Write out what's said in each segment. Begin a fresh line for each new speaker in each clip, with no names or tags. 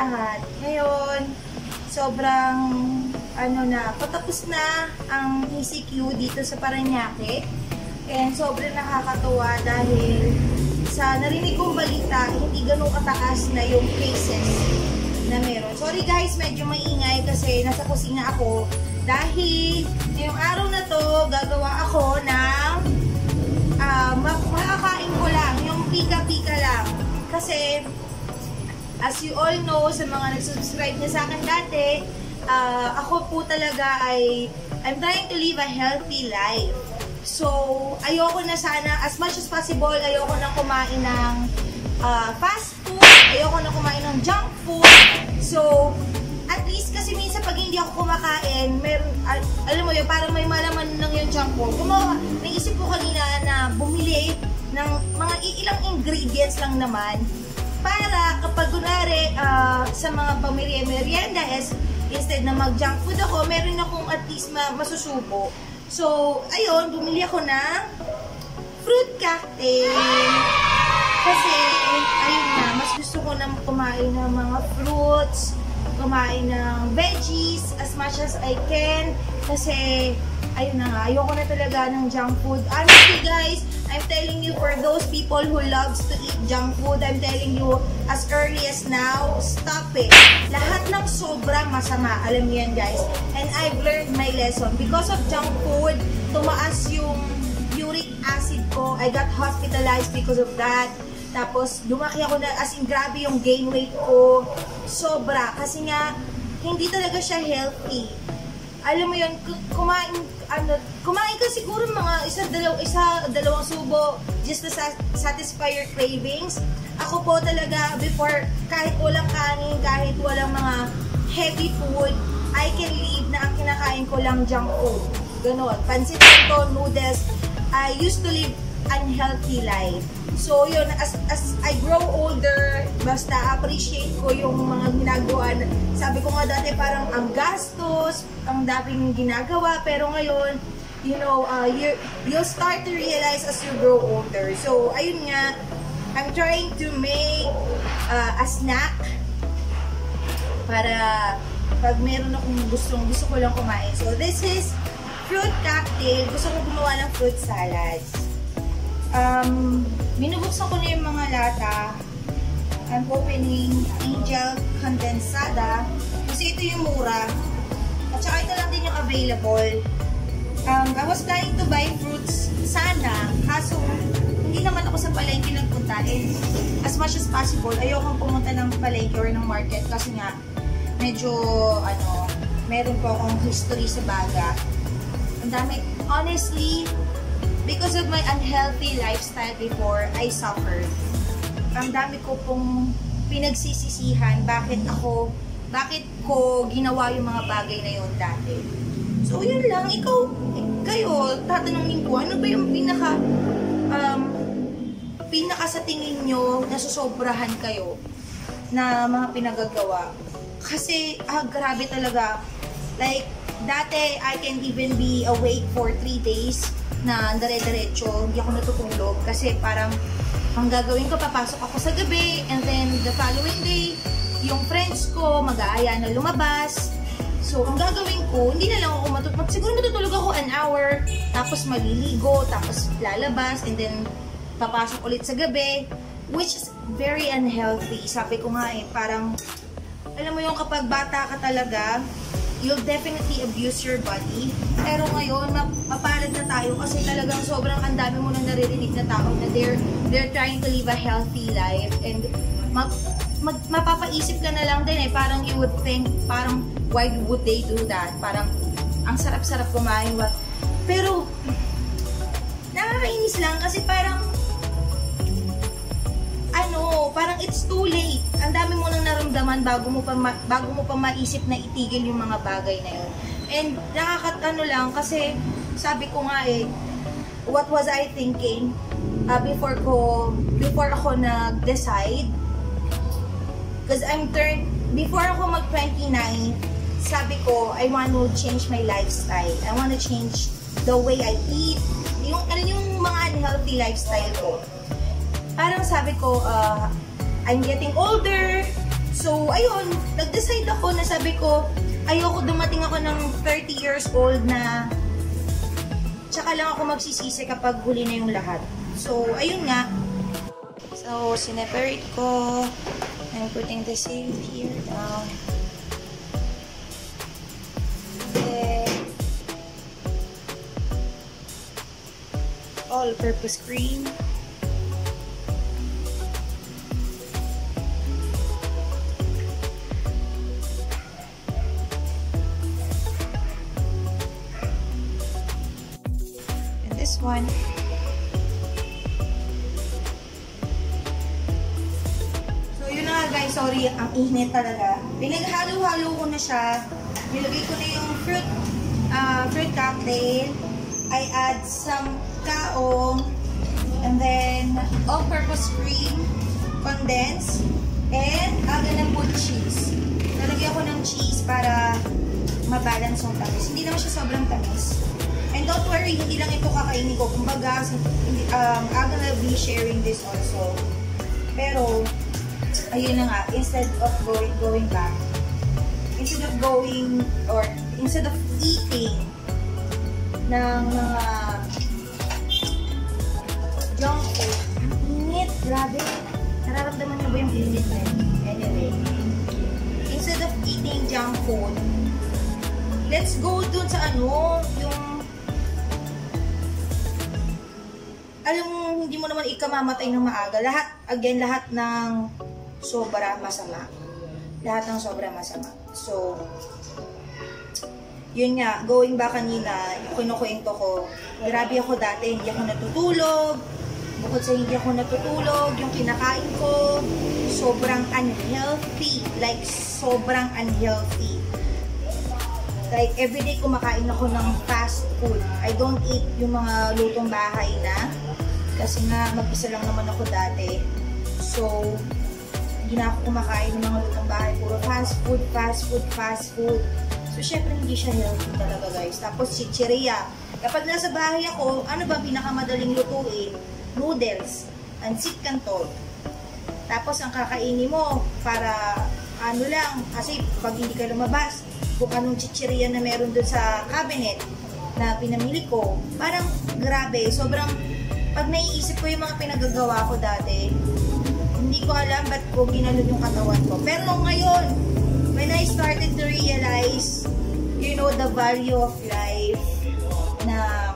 lahat. Ngayon, sobrang patapos na ang ECQ dito sa Parañaque. And sobrang nakakatuwa dahil sa narinig kong balita, hindi ganun kataas na yung cases na meron. Sorry guys, medyo maingay kasi nasa kusina ako. Dahil ngayong araw na to, gagawa ako ng makakain ko lang, yung pika-pika lang. Kasi as you all know, sa mga nag-subscribe na sa akin dati, ako po talaga I'm trying to live a healthy life. So, ayoko na sana, as much as possible, ayoko na kumain ng fast food, ayoko na kumain ng junk food. So, at least kasi minsan pag hindi ako kumakain, meron, alam mo yun, parang may malaman lang yung junk food. Naisip ko kanina na bumili ng mga ilang ingredients lang naman para kapag kunwari sa mga pamilya-merienda instead na mag-junk food ako, meron akong at least masusubo. So, ayun, bumili ako ng fruit cocktail. Kasi, ayun na, mas gusto ko na kumain ng mga fruits, kumain ng veggies as much as I can. Kasi, ayun na nga, ayoko na talaga ng junk food. Honestly guys, I'm telling you, for those people who loves to eat junk food, I'm telling you, as early as now, stop it. Lahat ng sobra masama, alam niyo yan guys. And I've learned my lesson. Because of junk food, tumaas yung uric acid ko. I got hospitalized because of that. Tapos, lumaki ako na, as in grabe yung gain weight ko. Sobra. Kasi nga, hindi talaga siya healthy. Alam mo yun, kumain ka siguro mga dalawang subo just to satisfy your cravings. Ako po talaga, before, kahit walang kanin, kahit walang mga heavy food, I can live na ang kinakain ko lang junk food. Ganon. Pansit ko, noodles. I used to live unhealthy life. So, yun, as I grow older, basta appreciate ko yung mga ginagawa. Sabi ko nga dati, parang ang gastos, ang daming ginagawa, pero ngayon, you know, you'll start to realize as you grow older. So, ayun nga, I'm trying to make a snack para pag meron akong gusto ko lang kumain. So, this is fruit cocktail. Gusto ko gumawa ng fruit salads. Binubuksan ko na yung mga lata. I'm opening Angel Condensada. Kasi ito yung mura. At saka ito lang din yung available. I was planning to buy fruits sana. Kaso, hindi naman ako sa palengke nagpunta. And as much as possible, ayokong pumunta ng palengke or ng market. Kasi nga, medyo, meron po akong history sa baga. Ang dami, honestly, because of my unhealthy lifestyle before, I suffered. Ang dami ko pong pinagsisisihan bakit ko ginawa yung mga bagay na yun dati. So, yun lang. Kayo, tatanungin ko, ano ba yung pinaka sa tingin nyo nasusobrahan kayo na mga pinagagawa? Kasi, grabe talaga. Like, dati, I can even be awake for 3 days na dire-diretso, hindi ako natutulog kasi parang ang gagawin ko, papasok ako sa gabi and then the following day, yung friends ko mag-aaya na lumabas. So, ang gagawin ko, hindi na lang ako matutulog. Siguro matutulog ako an hour, tapos maliligo, tapos lalabas, and then papasok ulit sa gabi, which is very unhealthy. Sabi ko nga parang, alam mo yung kapag bata ka talaga, you'll definitely abuse your body. Pero ngayon, mapalad na tayo kasi talagang sobrang ang dami mo nang naririnig na tao na they're trying to live a healthy life. And mapapaisip ka na lang din parang you would think, parang why would they do that? Parang ang sarap-sarap kumain. Pero, nakakainis lang kasi parang parang it's too late. Ang dami mo nang naramdaman bago mo pa maisip na itigil yung mga bagay na yun. And lang kasi sabi ko nga what was I thinking before ako nag-decide? Because before ako mag-29, sabi ko, I want to change my lifestyle. I want to change the way I eat. Yung mga unhealthy lifestyle ko. Parang sabi ko, I'm getting older, So, ayun, nag-decide ako na sabi ko, ayoko dumating ako ng 30 years old na tsaka lang ako magsisisi kapag huli na yung lahat. So, ayun nga. So, sineparate ko. I'm putting the save here down. Then, all-purpose cream. This one. So, yun na nga guys. Sorry, ang init talaga. Pinaghalo-halo ko na siya. Nilagay ko na yung fruit cocktail. I add some kaong. And then, all-purpose cream. Condensed. And, I'm gonna put cheese. Nalagay ako ng cheese para mabalance yung tamis. Hindi naman siya sobrang tamis. And don't worry, hindi lang ito kakainin ko. Kumbaga, I'm gonna be sharing this also. Pero, ayun na nga, instead of going back, instead of eating ng mga junk food, ang init, grabe. Nararamdaman niyo ba yung init na yun? Anyway, instead of eating junk food, let's go dun sa yung alam mo, hindi mo naman ikamamatay ng maaga. Lahat ng sobra masama. Lahat ng sobra masama. So, yun nga, going back kanina, yung kinukwento ko, grabe ako dati, hindi ako natutulog. Bukod sa hindi ako natutulog, yung kinakain ko, sobrang unhealthy. Like, sobrang unhealthy. Like, everyday kumakain ako ng fast food. I don't eat yung mga lutong bahay na. Kasi nga, mag-isa lang naman ako dati. So, hindi na ako kumakain ng mga lutong bahay. Puro fast food. So, syempre, hindi siya healthy talaga, guys. Tapos, chichirya. Kapag nasa bahay ako, ano ba pinakamadaling lutuin? Noodles. Pansit canton. Tapos, ang kakainin mo, para, kasi pag hindi ka lumabas, kung anong chichirya na meron dun sa cabinet na pinamili ko, parang grabe, sobrang, pag naiisip ko yung mga pinagagawa ko dati, hindi ko alam ba't ko ginalun yung katawan ko. Pero ngayon, when I started to realize, the value of life, na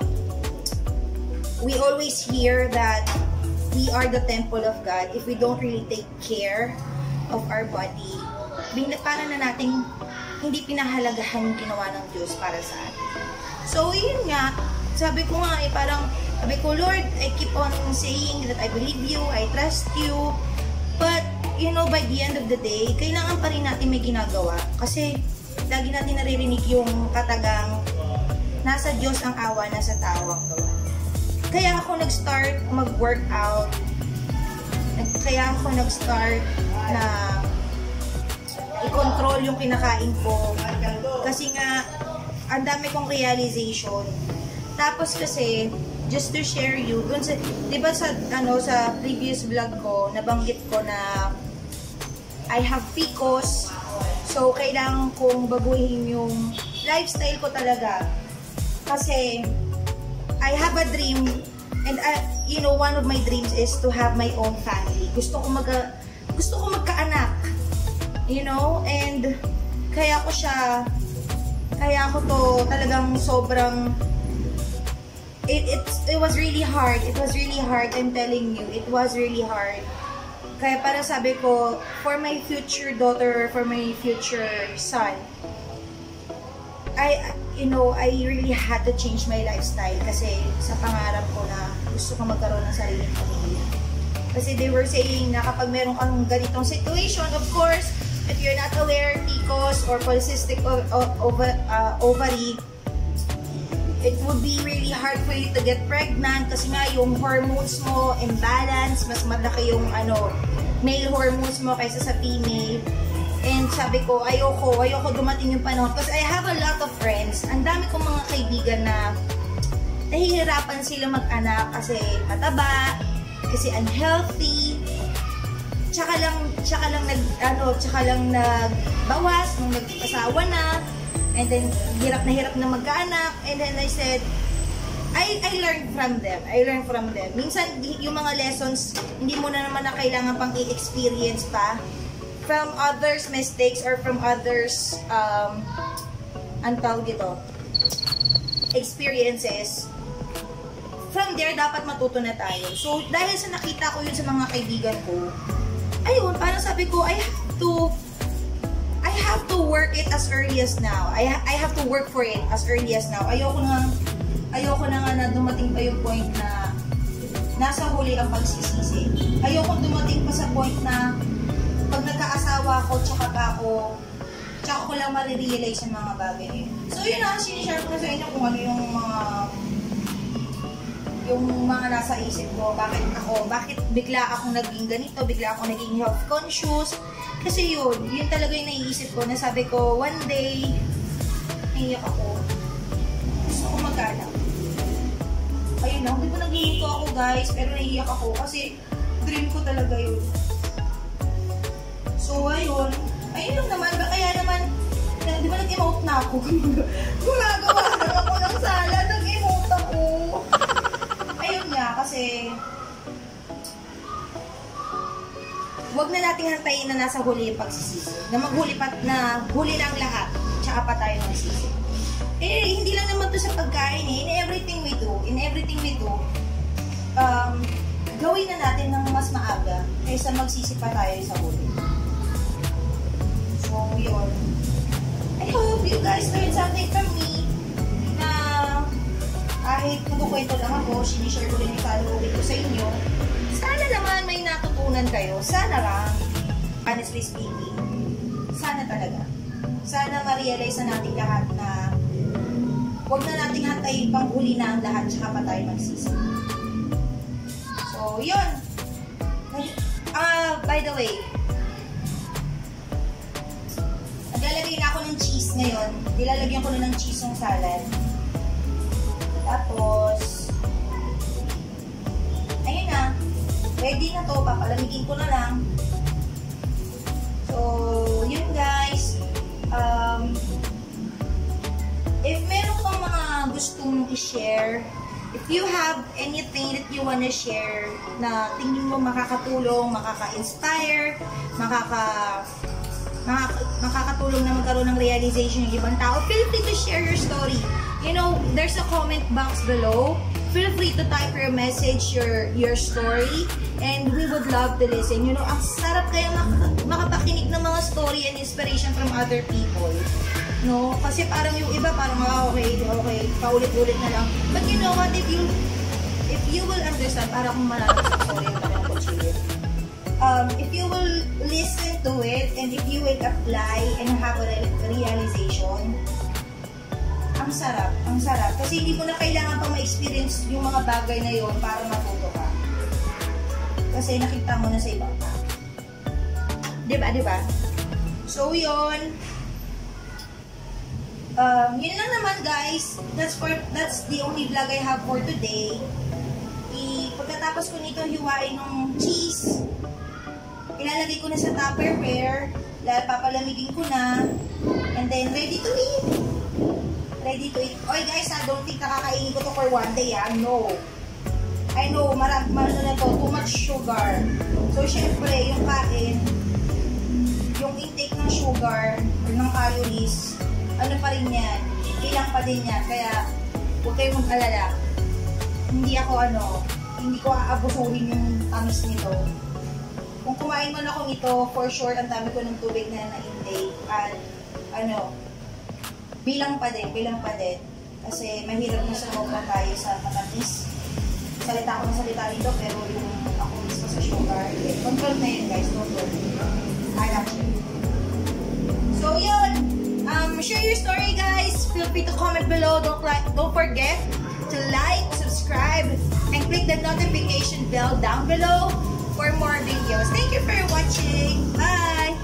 we always hear that we are the temple of God. If we don't really take care of our body, para na nating hindi pinahalagahan yung ginawa ng Diyos para sa atin. So, yun nga, sabi ko, Lord, I keep on saying that I believe you, I trust you, but, by the end of the day, kailangan pa rin natin may ginagawa. Kasi, lagi natin naririnig yung katagang, nasa Diyos ang awa, nasa tao ang gawa. Kaya ako nag-start mag-workout, kaya ako nag-start na i-control yung kinakain ko. Kasi nga, ang dami kong realization. Tapos kasi, just to share you, dun sa, diba sa previous vlog ko, nabanggit ko na I have PCOS. So, kailangan kong baguhin yung lifestyle ko talaga. Kasi, I have a dream, and one of my dreams is to have my own family. Gusto ko magkaanak. And kaya ko to talagang sobrang, it was really hard. It was really hard, I'm telling you. It was really hard. Kaya para sabi ko, for my future daughter, for my future son, I really had to change my lifestyle kasi sa pangarap ko na gusto ko magkaroon ng sariling pamilya. Kasi they were saying na kapag meron kang ganitong situation, of course, if you're not aware, PCOS or polycystic ovary, it would be really hard for you to get pregnant kasi nga yung hormones mo imbalance, mas malaki yung male hormones mo kaysa sa female. And sabi ko, ayoko dumating yung panahon kasi I have a lot of friends. Ang dami kong mga kaibigan na nahihirapan sila mag-anak kasi mataba, kasi unhealthy. Tsaka lang tsaka lang nagbawas nung nag-asawa na, and then hirap na magkaanak, and then I said, I learned from them. Minsan, yung mga lessons, hindi mo na naman na kailangan pang i-experience pa from others' mistakes or from others, experiences. From there, dapat matuto na tayo. So, dahil sa nakita ko yun sa mga kaibigan ko, ayun, parang sabi ko, I have to work it as early as now. I have to work for it as early as now. Ayoko na nga na dumating pa yung point na nasa huli ang pagsisisi. Ayoko dumating pa sa point na pag nagkaasawa ko, tsaka ko lang marirealize yung mga bagay. So, yun na, sinishare ko na sa inyo kung ano yung mga nasa isip ko, bakit bigla akong naging ganito, bigla akong naging health conscious. Kasi yun talaga yung naiisip ko, na sabi ko, one day, naiyak ako. Gusto ko magkaanak. Ayun na, hindi ko nagluluto ako guys, pero naiyak ako kasi dream ko talaga yun. So, ayun lang naman, kaya naman, di ba nag-emote na ako? Gumagawa na ako ng sala, nag-emote ako. Ayun nga, kasi wag na nating hantayin na nasa huli yung pagsisisi. Na huli lang lahat, tsaka pa tayo magsisi. Hindi lang naman to sa pagkain In everything we do, gawin na natin ng mas maaga kaysa magsisi pa tayo sa huli. So, yun. I hope you guys learned something from me na kahit nagkukwento lang ako, sinishare ko rin yung kaloob ko sa inyo. Sana naman may natutunan kayo. Sana lang, honestly speaking, sana talaga. Sana ma-realize na natin lahat na huwag na nating hantayin pang huli na ang lahat tsaka pa tayo magsisi. So, yun. By the way, naglalagay na ako ng cheese ngayon. Nilalagyan ko na ng cheese yung salad. Tapos, ayun na. Ready na to. Papalamigin ko na lang. So, yun guys. If meron kang mga gustong i-share, if you have anything that you wanna share na tingin mo makakatulong, makaka-inspire, makakatulong na magkaroon ng realization ng ibang tao, feel free to share your story. You know, there's a comment box below. Feel free to type your message, your story, and we would love to listen. You know, ang sarap kaya makapakinig ng mga story and inspiration from other people. No? Kasi parang yung iba, parang okay, paulit-ulit na lang. But you know what, if you will understand, parang kung malalas ang story yung parang kuchilin. If you will listen to it, and if you will apply and have a realization, ang sarap. Kasi hindi mo na kailangan pa ma-experience yung mga bagay na yon para matuto ka. Kasi nakita mo na sa ibang tao. Diba? So, yun. Yun lang naman guys. That's the only vlog I have for today. Pagkatapos ko nito hiwain ng cheese, ilalagay ko na sa Tupperware, papalamigin ko na, and then ready to eat. Oy guys, don't think nakakainin ko to for one day, no. I know, marami na to, too much sugar. So, syempre, yung kain, yung intake ng sugar, or ng calories, ano pa rin yan, ilang pa din yan. Kaya, huwag kayong mag-alala. Hindi ko aabusuhin yung tamis nito. Kung kumain man ako nito, for sure, ang dami ko ng tubig na na-intake. At, bilang pa din. Kasi mahirap na sumobra tayo sa matamis. Salita dito, pero yung ako mismo sa sugar, control na yun guys, don't worry. I got you. So yun, share your story guys. Feel free to comment below. Don't forget to like, subscribe, and click the notification bell down below for more videos. Thank you for watching. Bye!